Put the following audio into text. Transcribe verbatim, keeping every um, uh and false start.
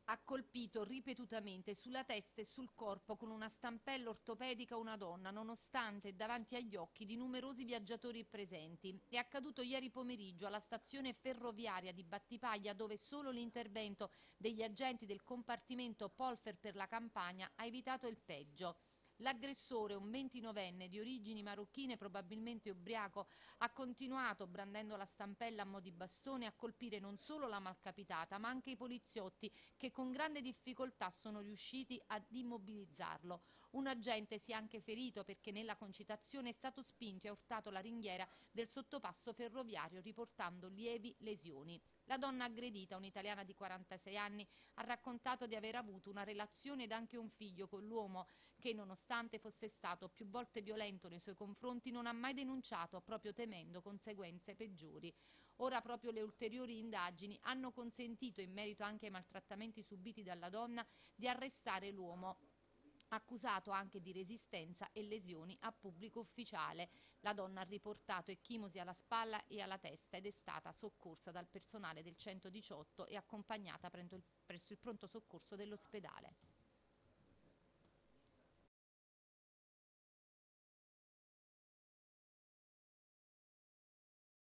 Ha colpito ripetutamente sulla testa e sul corpo con una stampella ortopedica una donna, nonostante davanti agli occhi di numerosi viaggiatori presenti. È accaduto ieri pomeriggio alla stazione ferroviaria di Battipaglia, dove solo l'intervento degli agenti del compartimento Polfer per la Campania ha evitato il peggio. L'aggressore, un ventinovenne di origini marocchine, probabilmente ubriaco, ha continuato, brandendo la stampella a mo' di bastone, a colpire non solo la malcapitata, ma anche i poliziotti che con grande difficoltà sono riusciti ad immobilizzarlo. Un agente si è anche ferito perché nella concitazione è stato spinto e ha urtato la ringhiera del sottopasso ferroviario, riportando lievi lesioni. La donna aggredita, un'italiana di quarantasei anni, ha raccontato di aver avuto una relazione ed anche un figlio con l'uomo che, nonostante fosse stato più volte violento nei suoi confronti, non ha mai denunciato, proprio temendo conseguenze peggiori. Ora proprio le ulteriori indagini hanno consentito, in merito anche ai maltrattamenti subiti dalla donna, di arrestare l'uomo, accusato anche di resistenza e lesioni a pubblico ufficiale. La donna ha riportato ecchimosi alla spalla e alla testa ed è stata soccorsa dal personale del centodiciotto e accompagnata presso il pronto soccorso dell'ospedale.